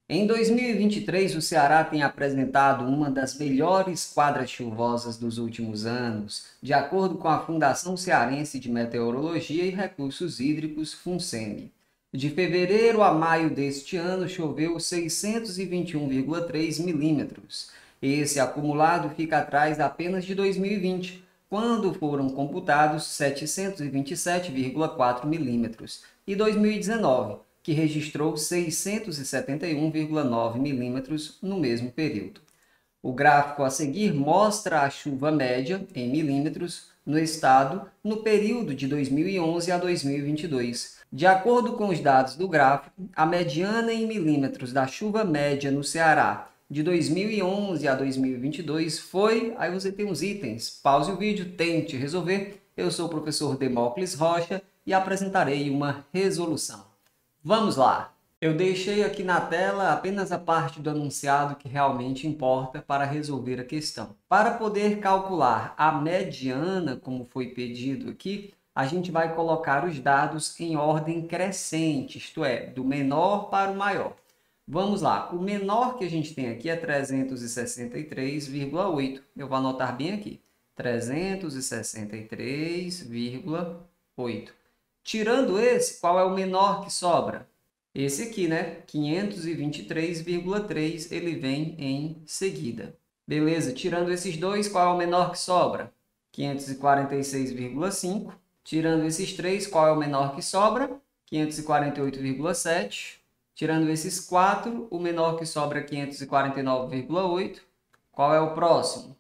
Em 2023, o Ceará tem apresentado uma das melhores quadras chuvosas dos últimos anos, de acordo com a Fundação Cearense de Meteorologia e Recursos Hídricos, FUNSEMI. De fevereiro a maio deste ano, choveu 621,3 milímetros. Esse acumulado fica atrás apenas de 2020, quando foram computados 727,4 milímetros, e 2019, que registrou 671,9 milímetros no mesmo período. O gráfico a seguir mostra a chuva média, em milímetros, no estado no período de 2011 a 2022. De acordo com os dados do gráfico, a mediana em milímetros da chuva média no Ceará de 2011 a 2022 foi... Aí você tem os itens. Pause o vídeo, tente resolver. Eu sou o professor Demócles Rocha e apresentarei uma resolução. Vamos lá! Eu deixei aqui na tela apenas a parte do enunciado que realmente importa para resolver a questão. Para poder calcular a mediana, como foi pedido aqui, a gente vai colocar os dados em ordem crescente, isto é, do menor para o maior. Vamos lá, o menor que a gente tem aqui é 363,8. Eu vou anotar bem aqui, 363,8. Tirando esse, qual é o menor que sobra? Esse aqui, né? 523,3, ele vem em seguida. Beleza, tirando esses dois, qual é o menor que sobra? 546,5. Tirando esses três, qual é o menor que sobra? 548,7. Tirando esses quatro, o menor que sobra é 549,8. Qual é o próximo?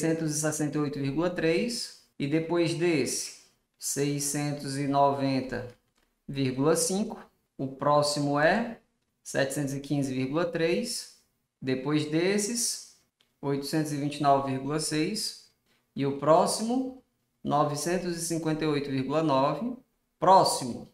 668,3. E depois desse, 690,5. O próximo é 715,3. Depois desses, 829,6. E o próximo, 958,9. Próximo,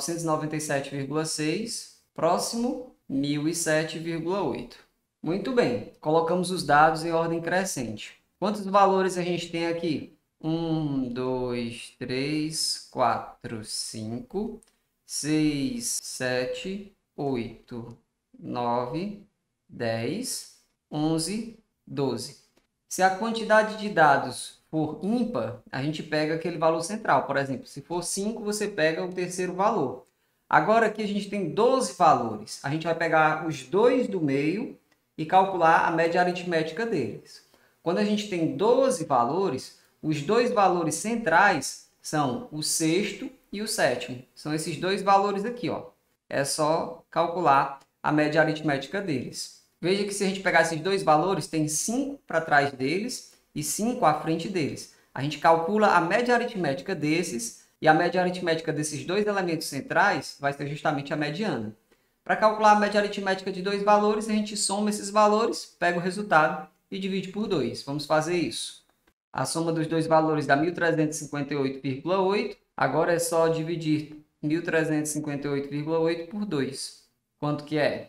997,6. Próximo, 1007,8. Muito bem, colocamos os dados em ordem crescente. Quantos valores a gente tem aqui? 1, 2, 3, 4, 5, 6, 7, 8, 9, 10, 11, 12. Se a quantidade de dados for ímpar, a gente pega aquele valor central. Por exemplo, se for 5, você pega o terceiro valor. Agora aqui a gente tem 12 valores. A gente vai pegar os dois do meio e calcular a média aritmética deles. Quando a gente tem 12 valores, os dois valores centrais são o sexto e o sétimo. São esses dois valores aqui, ó. É só calcular a média aritmética deles. Veja que se a gente pegar esses dois valores, tem 5 para trás deles e 5 à frente deles. A gente calcula a média aritmética desses e a média aritmética desses dois elementos centrais vai ser justamente a mediana. Para calcular a média aritmética de dois valores, a gente soma esses valores, pega o resultado e divide por 2. Vamos fazer isso. A soma dos dois valores dá 1.358,8. Agora é só dividir 1.358,8 por 2. Quanto que é?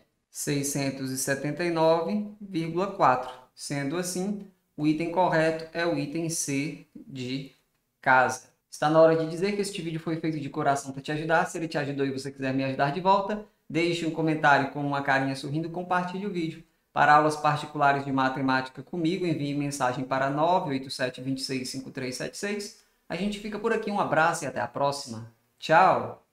679,4. Sendo assim, o item correto é o item C de casa. Está na hora de dizer que este vídeo foi feito de coração para te ajudar. Se ele te ajudou e você quiser me ajudar de volta, deixe um comentário com uma carinha sorrindo e compartilhe o vídeo. Para aulas particulares de matemática comigo, envie mensagem para 987265376. A gente fica por aqui, um abraço e até a próxima. Tchau!